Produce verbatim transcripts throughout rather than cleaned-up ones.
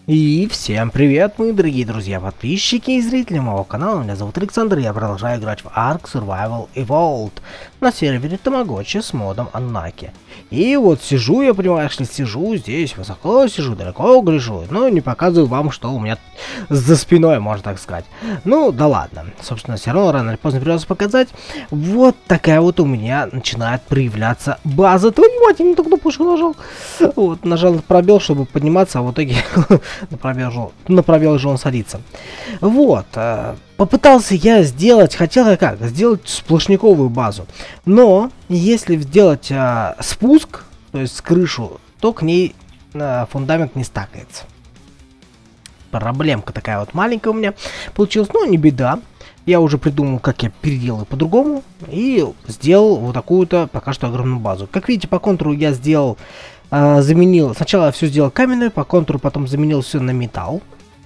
И всем привет, мои дорогие друзья, подписчики и зрители моего канала. Меня зовут Александр, и я продолжаю играть в Ark Survival Evolved на сервере Тамагочи с модом Аннаки. И вот сижу я, понимаешь ли, сижу здесь, высоко сижу, далеко гляжу, но не показываю вам, что у меня за спиной, можно так сказать. Ну, да ладно, собственно, все равно рано или поздно придется показать. Вот такая вот у меня начинает проявляться база. Твою мать, я не так кнопку нажал. Вот, нажал пробел, чтобы подниматься, а в итоге на пробел же, на пробел же он садится. Вот, попытался я сделать, хотел я как, сделать сплошняковую базу. Но, если сделать а, спуск, то есть с крышу, то к ней а, фундамент не стакается. Проблемка такая вот маленькая у меня получилась, но не беда. Я уже придумал, как я переделаю по-другому. И сделал вот такую-то пока что огромную базу. Как видите, по контуру я сделал, а, заменил, сначала я все сделал каменную, по контуру потом заменил все на металл.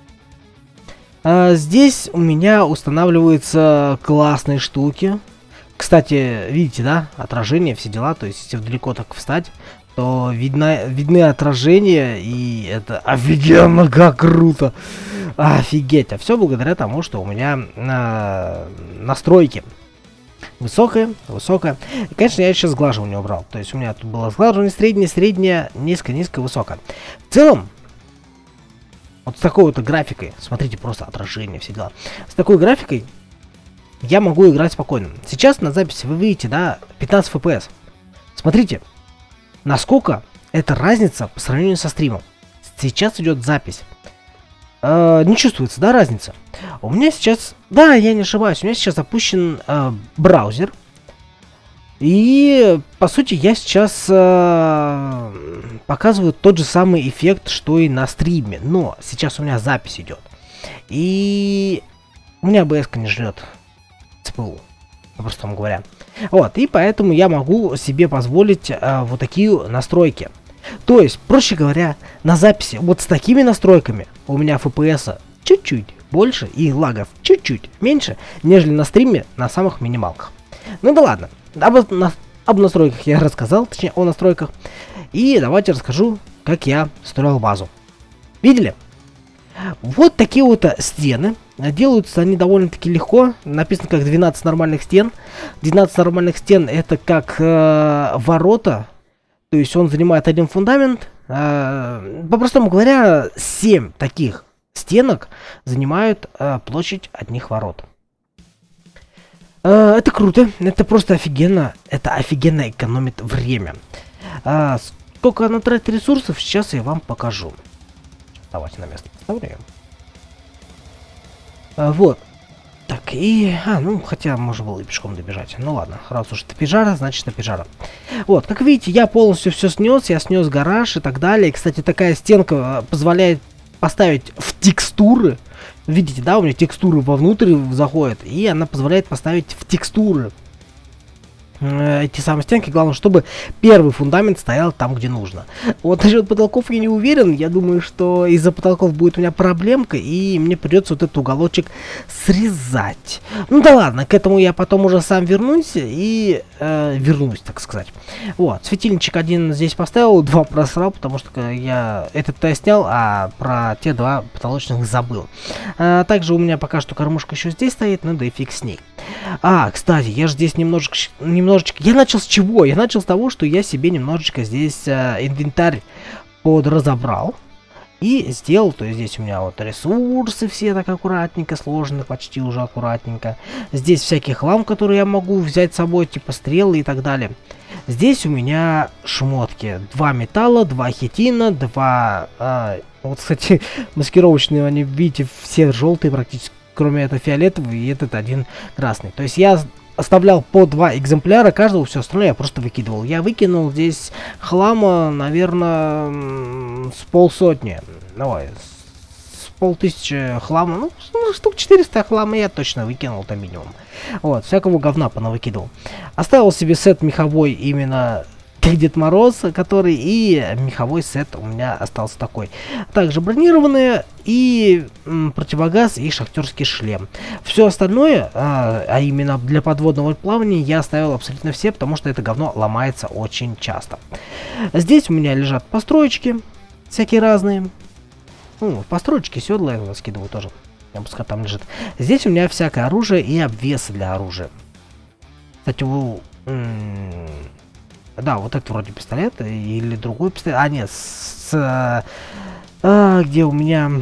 А, здесь у меня устанавливаются классные штуки. Кстати, видите, да, отражение, все дела, то есть если далеко так встать, то видно, видны отражения, и это офигенно, как круто. Офигеть, а все благодаря тому, что у меня э, настройки высокая, высокая. И, конечно, я сейчас сглаживание убрал, то есть у меня тут было сглаживание среднее, среднее, низко, низко, высоко. В целом, вот с такой вот графикой, смотрите, просто отражение, все дела, с такой графикой я могу играть спокойно. Сейчас на записи вы видите, да, пятнадцать эф пи эс. Смотрите, насколько это разница по сравнению со стримом. Сейчас идет запись. Э, не чувствуется, да, разница? У меня сейчас, да, я не ошибаюсь, у меня сейчас запущен э, браузер. И, по сути, я сейчас э, показываю тот же самый эффект, что и на стриме. Но сейчас у меня запись идет. И у меня эй би эс не жрет цэ пэ у, по-простому говоря. Вот, и поэтому я могу себе позволить э, вот такие настройки. То есть, проще говоря, на записи вот с такими настройками у меня эф пи эс чуть-чуть больше и лагов чуть-чуть меньше, нежели на стриме на самых минималках. Ну да ладно, об, на, об настройках я рассказал, точнее о настройках. И давайте расскажу, как я строил базу. Видели? Вот такие вот стены. Делаются они довольно-таки легко. Написано как двенадцать нормальных стен. двенадцать нормальных стен это как э, ворота. То есть он занимает один фундамент. Э, по-простому говоря, семь таких стенок занимают э, площадь одних ворот. Э, это круто. Это просто офигенно. Это офигенно экономит время. Э, сколько она тратит ресурсов, сейчас я вам покажу. Давайте на место поставлю. А, вот. Так, и... А, ну, хотя можно было и пешком добежать. Ну ладно, раз уж это пижара, значит это пижара. Вот, как видите, я полностью все снес. Я снес гараж и так далее. Кстати, такая стенка позволяет поставить в текстуры. Видите, да, у меня текстуры вовнутрь заходят. И она позволяет поставить в текстуры эти самые стенки. Главное, чтобы первый фундамент стоял там, где нужно. Вот насчет потолков я не уверен. Я думаю, что из-за потолков будет у меня проблемка, и мне придется вот этот уголочек срезать. Ну да ладно, к этому я потом уже сам вернусь и э, вернусь, так сказать. Вот, светильничек один здесь поставил, два просрал, потому что я этот-то я снял, а про те два потолочных забыл. А, также у меня пока что кормушка еще здесь стоит, ну да и фиг с ней. А, кстати, я же здесь немножечко, немножечко... Я начал с чего? Я начал с того, что я себе немножечко здесь э, инвентарь подразобрал. И сделал, то есть здесь у меня вот ресурсы все так аккуратненько сложены, почти уже аккуратненько. Здесь всякий хлам, который я могу взять с собой, типа стрелы и так далее. Здесь у меня шмотки. Два металла, два хитина, два... Э, вот, кстати, маскировочные, они, видите, все желтые практически. Кроме этого фиолетового и этот один красный. То есть я оставлял по два экземпляра каждого, все остальное я просто выкидывал. Я выкинул здесь хлама, наверное, с полсотни. Давай, с полтысячи хлама. Ну, штук четыреста хлама я точно выкинул, это минимум. Вот, всякого говна понавыкидывал. Оставил себе сет меховой именно... Дед Мороз, который, и меховой сет у меня остался такой. Также бронированные и м, противогаз и шахтерский шлем. Все остальное, а, а именно для подводного плавания, я оставил абсолютно все, потому что это говно ломается очень часто. Здесь у меня лежат построечки всякие разные. Ну, постройки, седла я скидываю тоже. Пускай там лежит. Здесь у меня всякое оружие и обвесы для оружия. Кстати, у... Да, вот это вроде пистолет или другой пистолет. А, нет, с... А, где у меня...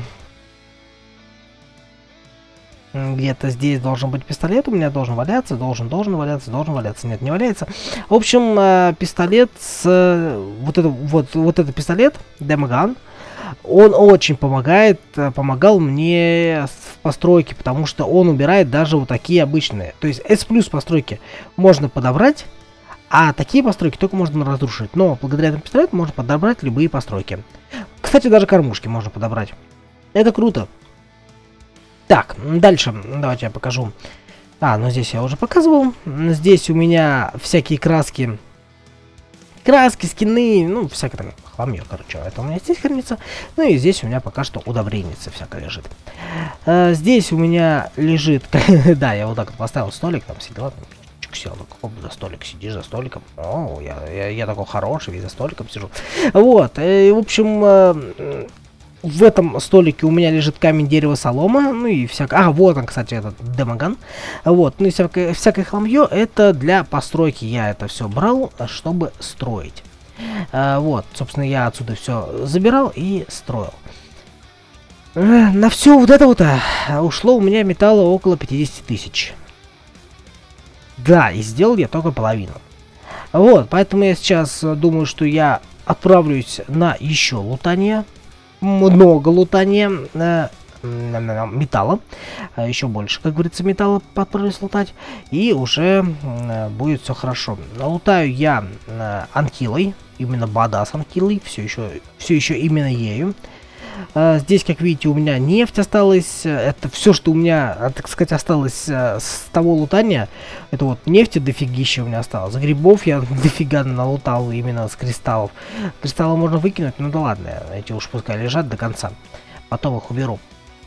Где-то здесь должен быть пистолет, у меня должен валяться, должен, должен валяться, должен валяться. Нет, не валяется. В общем, пистолет с... Вот это, вот, вот этот пистолет, Демоган, он очень помогает, помогал мне в постройке, потому что он убирает даже вот такие обычные. То есть S плюс постройки можно подобрать, а такие постройки только можно разрушить. Но благодаря этому пистолету можно подобрать любые постройки. Кстати, даже кормушки можно подобрать. Это круто. Так, дальше давайте я покажу. А, ну здесь я уже показывал. Здесь у меня всякие краски. Краски, скины, ну, всякое там хламье, короче. Это у меня здесь хранится. Ну и здесь у меня пока что удобреница всякая лежит. А, здесь у меня лежит... Да, я вот так вот поставил столик, там сидел, сел, ну какой за столик сидишь, за столиком. О, я, я, я такой хороший, весь за столиком сижу. Вот, и, в общем... В этом столике у меня лежит камень, дерево, солома, ну и всякое... А, вот он, кстати, этот Демоган. Вот, ну и всякое, всякое хламье, это для постройки. Я это все брал, чтобы строить. А, вот, собственно, я отсюда все забирал и строил. А, на все вот это вот а, ушло у меня металла около пятидесяти тысяч. Да, и сделал я только половину. Вот, поэтому я сейчас думаю, что я отправлюсь на еще лутание. Много лутания э, металла, еще больше, как говорится, металла отправлюсь лутать, и уже э, будет все хорошо. Лутаю я э, анкилой, именно бадас анкилой, все еще, все еще именно ею. Uh, здесь, как видите, у меня нефть осталась. Это все, что у меня, так сказать, осталось uh, с того лутания. Это вот нефти дофигища у меня осталось. Грибов я дофига налутал именно с кристаллов. Кристаллы можно выкинуть, ну да ладно, эти уж пускай лежат до конца. Потом их уберу.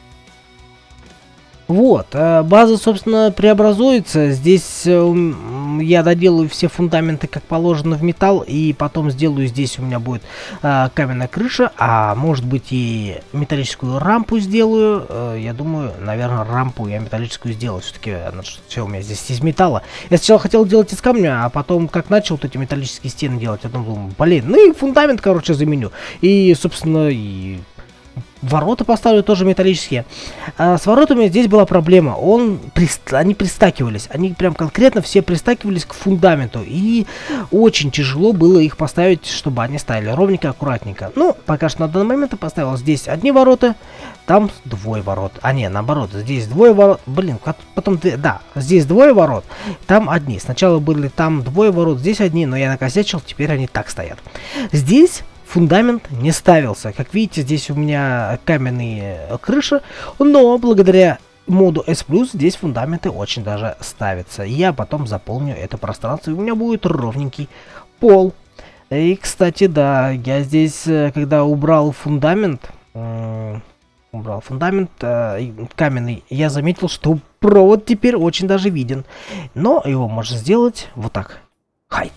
Вот, база, собственно, преобразуется. Здесь я доделаю все фундаменты, как положено, в металл. И потом сделаю, здесь у меня будет каменная крыша. А может быть и металлическую рампу сделаю. Я думаю, наверное, рампу я металлическую сделаю. Все-таки все у меня здесь из металла. Я сначала хотел делать из камня, а потом, как начал вот эти металлические стены делать, я думал, блин, ну и фундамент, короче, заменю. И, собственно, и... Ворота поставлю тоже металлические. А с воротами здесь была проблема. Он, прист... Они пристакивались. Они прям конкретно все пристакивались к фундаменту. И очень тяжело было их поставить, чтобы они стояли ровненько, аккуратненько. Ну, пока что на данный момент я поставил здесь одни ворота, там двое ворот. А не, наоборот, здесь двое ворот. Блин, потом... Да, здесь двое ворот, там одни. Сначала были там двое ворот, здесь одни, но я накосячил, теперь они так стоят. Здесь... Фундамент не ставился. Как видите, здесь у меня каменные крыши, но благодаря моду S плюс здесь фундаменты очень даже ставятся. Я потом заполню это пространство, и у меня будет ровненький пол. И, кстати, да, я здесь, когда убрал фундамент, убрал фундамент э, каменный, я заметил, что провод теперь очень даже виден. Но его можно сделать вот так. Хайт.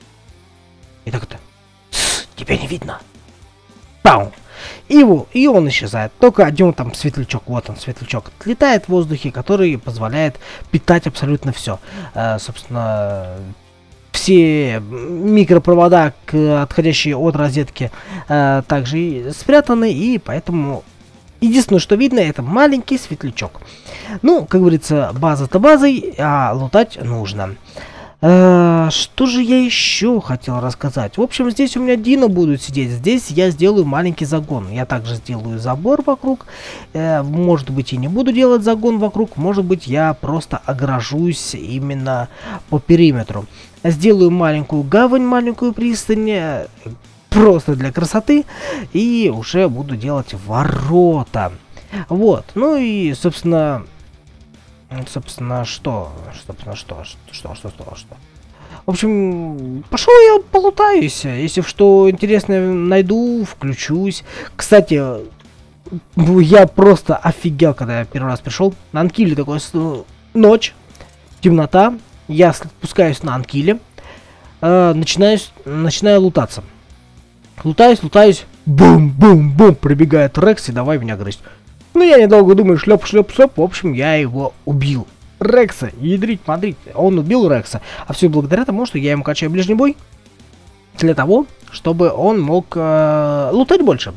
И так это. Тебя не видно. Пау! И, его, и он исчезает. Только один там светлячок. Вот он, светлячок. Летает в воздухе, который позволяет питать абсолютно все. Э, собственно, все микропровода, отходящие от розетки, э, также и спрятаны. И поэтому единственное, что видно, это маленький светлячок. Ну, как говорится, база-то базой, а лутать нужно. Uh, что же я еще хотел рассказать? В общем, здесь у меня Дина будут сидеть. Здесь я сделаю маленький загон. Я также сделаю забор вокруг. Uh, может быть, и не буду делать загон вокруг. Может быть, я просто огражусь именно по периметру. Сделаю маленькую гавань, маленькую пристань. Просто для красоты. И уже буду делать ворота. Вот. Ну и, собственно... Собственно, что? Собственно, что? Что, что, что, что? В общем, пошел я полутаюсь. Если что интересное найду, включусь. Кстати, я просто офигел, когда я первый раз пришел. На Анкиле такой ночь, темнота. Я спускаюсь на Анкиле. Э, начинаю, начинаю лутаться. Лутаюсь, лутаюсь. Бум-бум-бум, прибегает Рекс и давай меня грызть. Ну, я недолго думаю, шлеп-шлеп-шлеп, в общем, я его убил. Рекса, ядрить, смотрите, он убил Рекса. А все благодаря тому, что я ему качаю ближний бой. Для того, чтобы он мог э, лутать больше.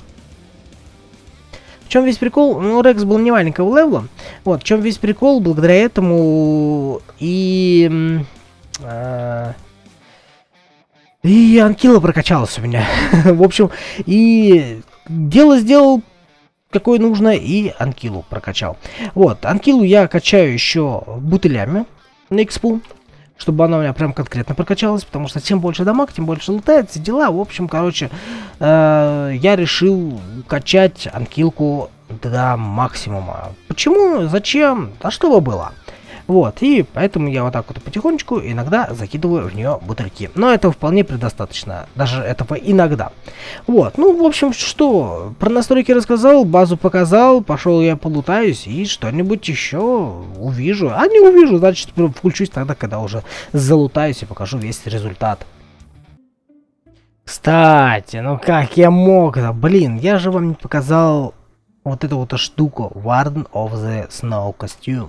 В чем весь прикол? Ну, Рекс был не маленького левела. Вот, в чем весь прикол, благодаря этому и... Э, и Анкила прокачалась у меня. В общем, и дело сделал, какое нужно, и Анкилу прокачал. Вот, Анкилу я качаю еще бутылями на экспу, чтобы она у меня прям конкретно прокачалась, потому что чем больше дамаг, тем больше лутается, дела. В общем, короче, э, я решил качать Анкилку до максимума. Почему? Зачем? А чтобы было? Вот, и поэтому я вот так вот потихонечку иногда закидываю в нее бутыльки. Но этого вполне предостаточно, даже этого иногда. Вот, ну, в общем, что, про настройки рассказал, базу показал, пошел я полутаюсь и что-нибудь еще увижу. А не увижу, значит, включусь тогда, когда уже залутаюсь и покажу весь результат. Кстати, ну как я мог-то, блин, я же вам не показал вот эту вот штуку, Warden of the Snow Costume.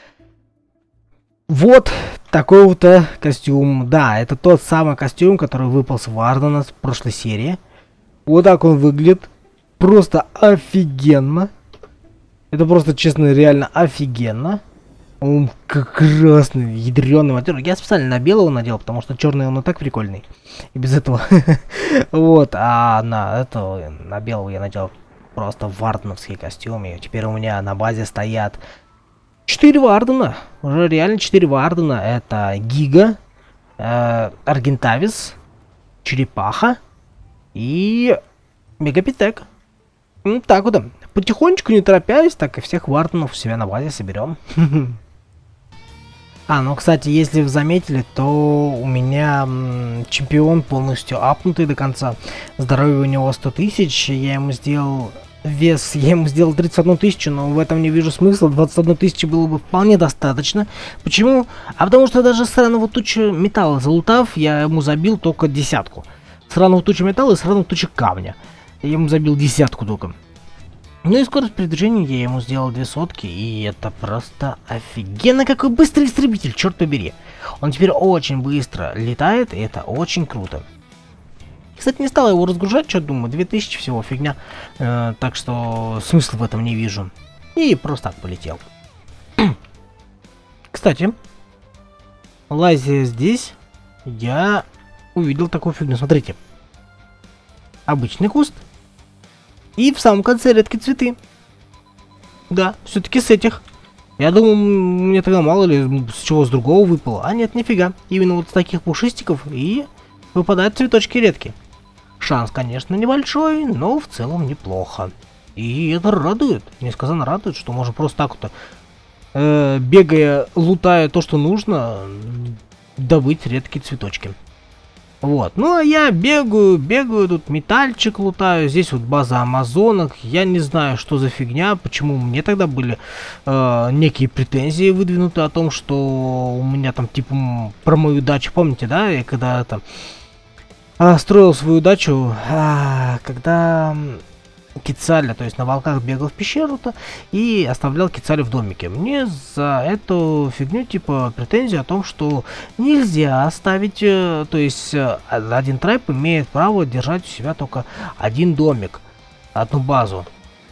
Вот такой вот э, костюм. Да, это тот самый костюм, который выпал с Вардена в прошлой серии. Вот так он выглядит. Просто офигенно. Это просто, честно, реально офигенно. Он как красный, ядреный матер. Я специально на белого надел, потому что черный он и так прикольный. И без этого. Вот, а на этого, на белого я надел просто варденовский костюм. И теперь у меня на базе стоят четыре Вардена, уже реально четыре Вардена. Это Гига, э, Аргентавис, Черепаха и Мегапитек. Ну так вот, потихонечку, не торопясь, так и всех Варденов у себя на базе соберем. А, ну кстати, если вы заметили, то у меня м, чемпион полностью апнутый до конца. Здоровье у него сто тысяч, я ему сделал... Вес я ему сделал тридцать одну тысячу, но в этом не вижу смысла. двадцать одну тысячу было бы вполне достаточно. Почему? А потому что даже сраного тучу металла залутав, я ему забил только десятку. Сраного тучу металла и сраного тучу камня. Я ему забил десятку только. Ну и скорость передвижения я ему сделал две сотки, и это просто офигенно какой быстрый истребитель, черт побери. Он теперь очень быстро летает, и это очень круто. Кстати, не стал его разгружать, что думаю, две тысячи всего фигня, э, так что смысла в этом не вижу. И просто так полетел. Кстати, лазя здесь, я увидел такую фигню, смотрите. Обычный куст. И в самом конце редкие цветы. Да, все-таки с этих. Я думал, мне тогда мало ли с чего с другого выпало. А нет, нифига. Именно вот с таких пушистиков и выпадают цветочки редкие. Шанс, конечно, небольшой, но в целом неплохо. И это радует. Несказанно радует, что можно просто так вот, э, бегая, лутая то, что нужно, добыть редкие цветочки. Вот. Ну, а я бегаю, бегаю, тут метальчик лутаю. Здесь вот база амазонок. Я не знаю, что за фигня, почему мне тогда были э, некие претензии выдвинуты о том, что у меня там, типа, про мою дачу, помните, да? Я когда там... строил свою дачу, а, когда Кицаля, то есть на волках бегал в пещеру-то и оставлял Кицаля в домике. Мне за эту фигню типа претензии о том, что нельзя оставить, то есть один трайп имеет право держать у себя только один домик, одну базу.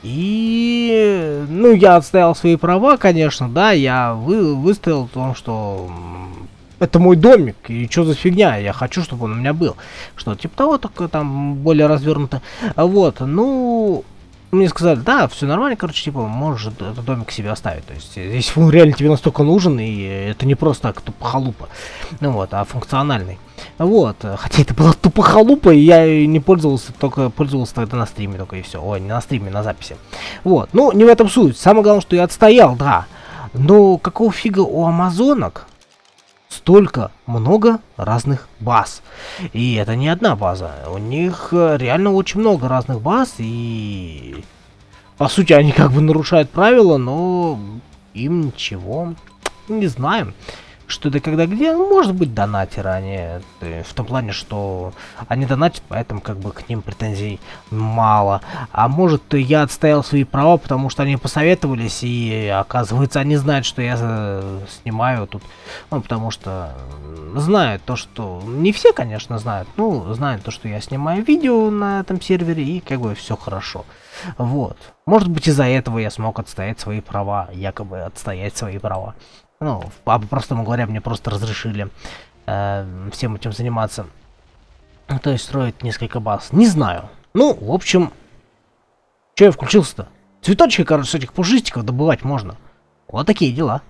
И, ну, я отстоял свои права, конечно, да, я вы, выставил в том, что... Это мой домик, и что за фигня, я хочу, чтобы он у меня был. Что, типа того, только там более развернуто. Вот, ну, мне сказали, да, все нормально, короче, типа, можешь этот домик себе оставить. То есть, здесь он реально тебе настолько нужен, и это не просто так тупо халупа, ну вот, а функциональный. Вот, хотя это была тупо халупа, и я не пользовался, только пользовался тогда на стриме, только и все. Ой, не на стриме, на записи. Вот, ну, не в этом суть. Самое главное, что я отстоял, да. Но какого фига у амазонок столько много разных баз? И это не одна база. У них реально очень много разных баз. И по сути они как бы нарушают правила, но им ничего. Не знаю. что да когда где, может быть, донатеры они, в том плане, что они донатят, поэтому как бы к ним претензий мало. А может, я отстоял свои права, потому что они посоветовались, и оказывается, они знают, что я снимаю тут, ну, потому что знают то, что... Не все, конечно, знают, ну, знают то, что я снимаю видео на этом сервере, и как бы все хорошо. Вот. Может быть, из-за этого я смог отстоять свои права, якобы отстоять свои права. Ну, по-простому говоря, мне просто разрешили э, всем этим заниматься. То есть строить несколько баз. Не знаю. Ну, в общем, че я включился-то? Цветочки, короче, с этих пушистиков добывать можно. Вот такие дела.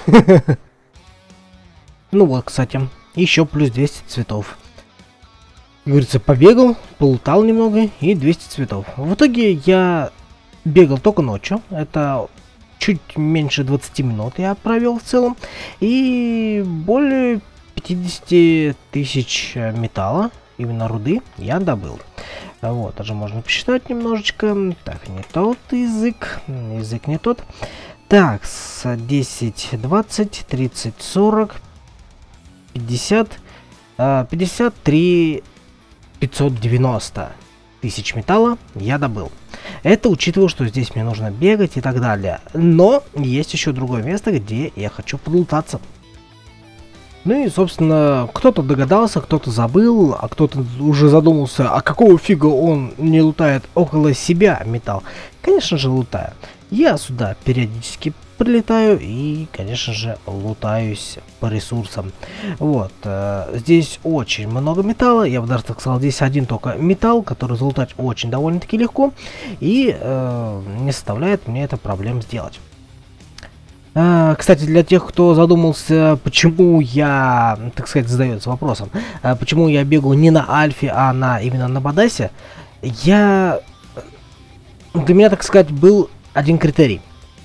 Ну вот, кстати, еще плюс двести цветов. Как говорится, побегал, полутал немного и двести цветов. В итоге я бегал только ночью. Это... Чуть меньше двадцати минут я провел в целом. И более пятидесяти тысяч металла, именно руды, я добыл. Вот, даже можно посчитать немножечко. Так, не тот язык. Язык не тот. Так, с десять, двадцать, тридцать, сорок, пятьдесят, пятьдесят три, пятьсот девяносто тысяч металла я добыл. Это учитывая, что здесь мне нужно бегать и так далее. Но есть еще другое место, где я хочу подлутаться. Ну и, собственно, кто-то догадался, кто-то забыл, а кто-то уже задумался, а какого фига он не лутает около себя металл. Конечно же, лутаю. Я сюда периодически прилетаю и, конечно же, лутаюсь по ресурсам. Вот, э, здесь очень много металла, я бы даже так сказал, здесь один только металл, который залутать очень довольно-таки легко, и э, не составляет мне это проблем сделать. Э, кстати, для тех, кто задумался, почему я, так сказать, задается вопросом, э, почему я бегаю не на альфе, а на именно на Бадасе, я... Для меня, так сказать, был один критерий.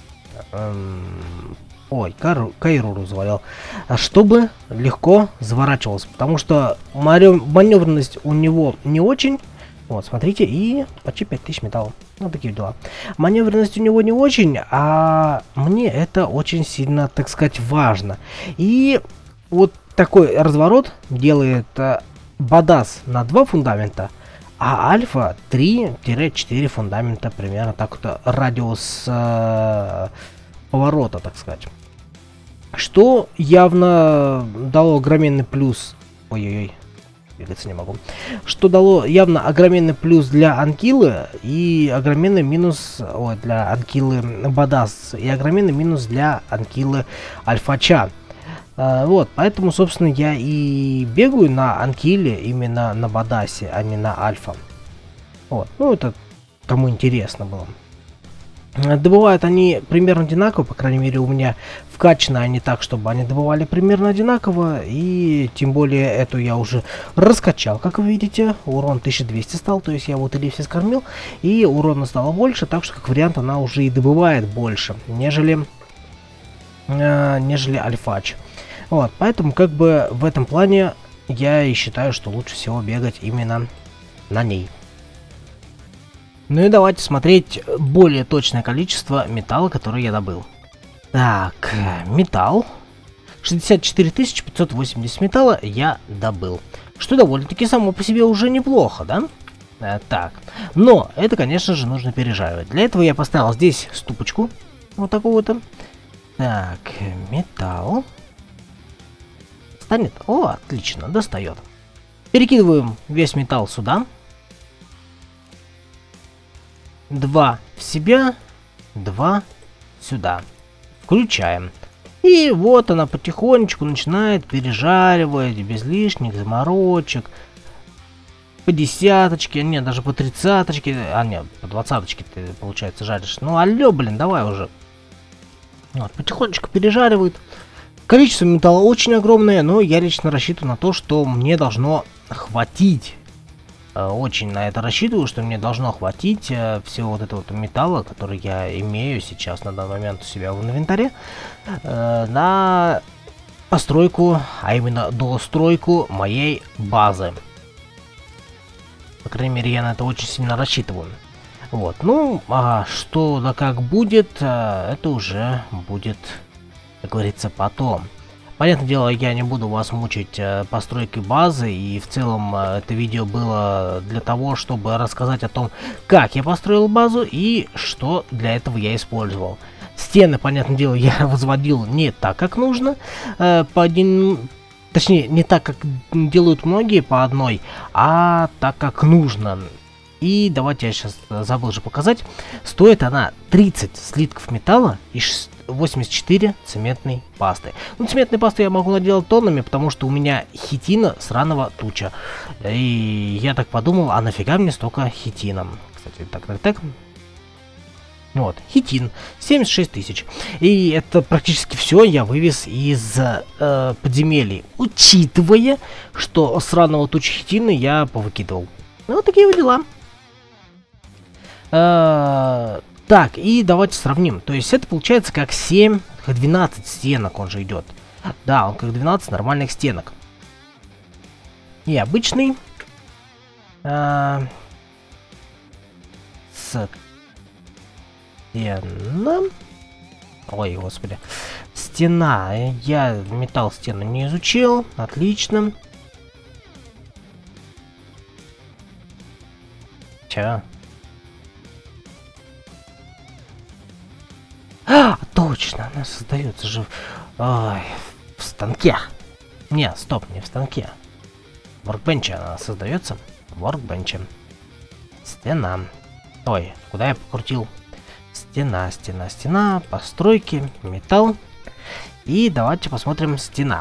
Ой, Кайруру завалил. Чтобы легко заворачивался. Потому что маневренность у него не очень. Вот, смотрите, и почти пять тысяч металла. Вот такие дела. Маневренность у него не очень, а мне это очень сильно, так сказать, важно. И вот такой разворот делает э, Бадас на два фундамента, а Альфа три-четыре фундамента, примерно так вот радиус э, поворота, так сказать. Что явно дало огроменный плюс. Ой-ой-ой, двигаться не могу. Что дало явно огроменный плюс для Анкилы и огроменный минус, ой, для Анкилы Бадас и огроменный минус для Анкилы Альфача. Uh, вот, поэтому, собственно, я и бегаю на Анкиле, именно на Бадасе, а не на Альфа. Вот, ну это кому интересно было. Uh, добывают они примерно одинаково, по крайней мере, у меня вкачаны они так, чтобы они добывали примерно одинаково. И тем более эту я уже раскачал, как вы видите. Урон тысяча двести стал, то есть я вот или все скормил, и урона стало больше, так что, как вариант, она уже и добывает больше, нежели, uh, нежели Альфач. Вот, поэтому как бы в этом плане я и считаю, что лучше всего бегать именно на ней. Ну и давайте смотреть более точное количество металла, который я добыл. Так, металл. шестьдесят четыре тысячи пятьсот восемьдесят металла я добыл. Что довольно-таки само по себе уже неплохо, да? А, так, но это, конечно же, нужно пережаривать. Для этого я поставил здесь ступочку. Вот такого-то. Так, металл. Станет? О, отлично, достает. Перекидываем весь металл сюда. Два в себя, два сюда. Включаем. И вот она потихонечку начинает пережаривать, без лишних заморочек. По десяточке, нет, даже по тридцаточке, а нет, по двадцаточке ты, получается, жаришь. Ну алло, блин, давай уже. Вот, потихонечку пережаривает. Количество металла очень огромное, но я лично рассчитываю на то, что мне должно хватить. Очень на это рассчитываю, что мне должно хватить э, всего вот этого вот металла, который я имею сейчас на данный момент у себя в инвентаре, э, на постройку, а именно достройку моей базы. По крайней мере, я на это очень сильно рассчитываю. Вот, ну, а что да как будет, э, это уже будет, как говорится, потом. Понятное дело, я не буду вас мучить э, постройкой базы, и в целом э, это видео было для того, чтобы рассказать о том, как я построил базу и что для этого я использовал. Стены, понятное дело, я возводил не так, как нужно, э, по один... точнее, не так, как делают многие по одной, а так, как нужно. И давайте я сейчас забыл же показать. Стоит она тридцать слитков металла и восемьдесят четыре цементной пасты. Ну, цементной пасты я могу наделать тоннами, потому что у меня хитина сраного туча. И я так подумал, а нафига мне столько хитина? Кстати, так, так, так. Вот, хитин, семьдесят шесть тысяч. И это практически все я вывез из э, подземелий, учитывая, что сраного тучи хитины я повыкидывал. Ну, вот такие вот дела. Э, так, и давайте сравним. То есть это получается как семь, как двенадцать стенок он же идет. Да, он как двенадцать нормальных стенок. И обычный. Э, с... Стена. Ой, господи. Стена. Я металл стену не изучил. Отлично. Чё? А, точно. Она создается же ой, в станке. Не, стоп, не в станке. В воркбенче она создается. В воркбенче. Стена. Ой, куда я покрутил? Стена, стена, стена, постройки, металл. И давайте посмотрим стена.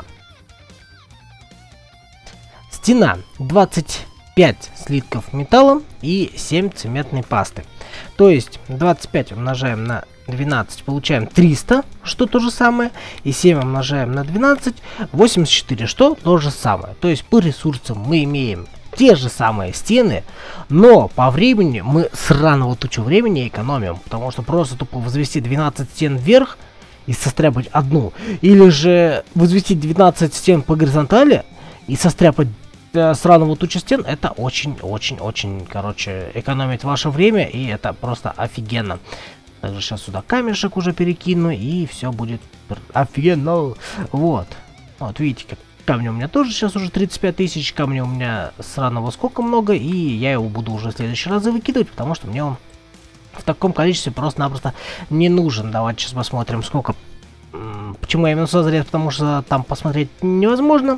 Стена. двадцать пять слитков металла и семь цементной пасты. То есть двадцать пять умножаем на двенадцать, получаем триста, что то же самое. И семь умножаем на двенадцать, восемьдесят четыре, что то же самое. То есть по ресурсам мы имеем те же самые стены, но по времени мы сраного тучу времени экономим, потому что просто тупо возвести двенадцать стен вверх и состряпать одну, или же возвести двенадцать стен по горизонтали и состряпать э, сраного тучу стен, это очень-очень-очень, короче, экономит ваше время, и это просто офигенно. Также сейчас сюда камешек уже перекину, и все будет офигенно. Вот, вот видите, как камня у меня тоже сейчас уже тридцать пять тысяч, камня у меня сраного сколько много, и я его буду уже в следующий раз выкидывать, потому что мне он в таком количестве просто-напросто не нужен. Давайте сейчас посмотрим, сколько... Почему я именно созрел, потому что там посмотреть невозможно.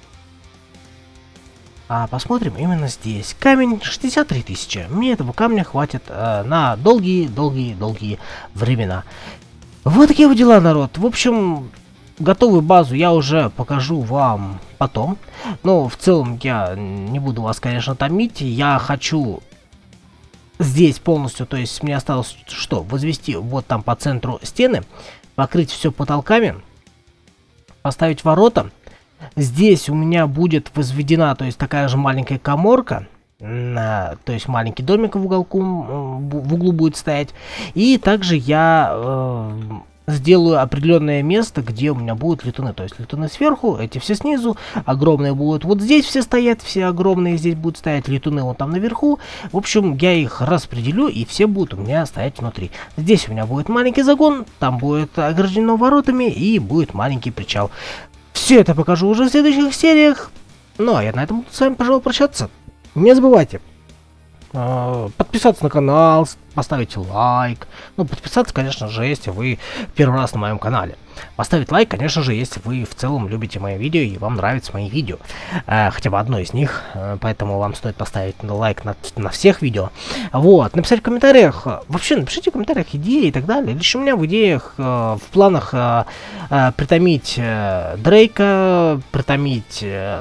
А посмотрим именно здесь. Камень шестьдесят три тысячи. Мне этого камня хватит э, на долгие-долгие-долгие времена. Вот такие вот дела, народ. В общем... Готовую базу я уже покажу вам потом. Но в целом я не буду вас, конечно, томить. Я хочу здесь полностью, то есть мне осталось что? Возвести вот там по центру стены, покрыть все потолками, поставить ворота. Здесь у меня будет возведена, то есть такая же маленькая каморка. То есть маленький домик в уголку, в углу будет стоять. И также я... Э сделаю определенное место, где у меня будут летуны. То есть летуны сверху, эти все снизу. Огромные будут вот здесь все стоят, все огромные здесь будут стоять. Летуны вот там наверху. В общем, я их распределю, и все будут у меня стоять внутри. Здесь у меня будет маленький загон, там будет ограждено воротами, и будет маленький причал. Все это покажу уже в следующих сериях. Ну, а я на этом буду с вами, пожалуй, прощаться. Не забывайте подписаться на канал, поставить лайк. Ну, подписаться, конечно же, если вы первый раз на моем канале. Поставить лайк, конечно же, если вы в целом любите мои видео и вам нравятся мои видео. Э, хотя бы одно из них. Э, поэтому вам стоит поставить лайк на, на всех видео. Вот. Написать в комментариях. Вообще, напишите в комментариях идеи и так далее. Лишь у меня в идеях, э, в планах э, э, притомить э, Дрейка, притомить... Э,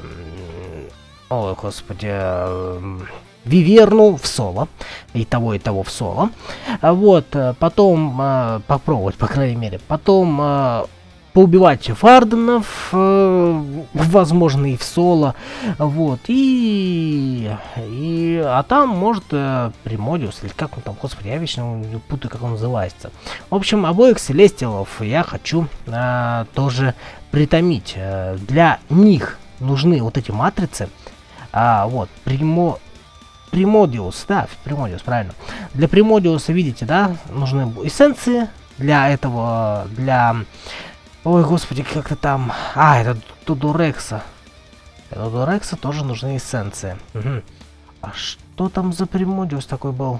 ой, господи... Э, Виверну в соло, и того, и того в соло. Вот, потом э, попробовать, по крайней мере. Потом э, поубивать Варденов, э, возможно, и в соло. Вот, и... и а там, может, э, Примодиус, или как он там, господи, я вечно путаю, как он называется. В общем, обоих Селестиалов я хочу э, тоже притомить. Для них нужны вот эти матрицы. А, вот, Примо... Примодиус, да, Примодиус, правильно. Для Примодиуса, видите, да, нужны эссенции. Для этого, для Ой, господи, как-то там... А, это Тудорекса. Это Тудорекса тоже нужны эссенции. Угу. А что там за Примодиус такой был?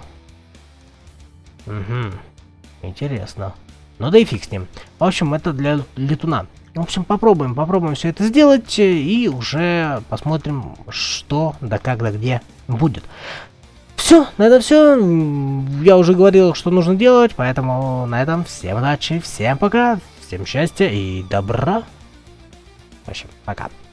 Угу. Интересно. Ну да и фиг с ним. В общем, это для летуна. В общем, попробуем, попробуем все это сделать. И уже посмотрим, что, да как, да где будет. Все, на этом все. Я уже говорил, что нужно делать. Поэтому на этом всем удачи, всем пока. Всем счастья и добра. В общем, пока.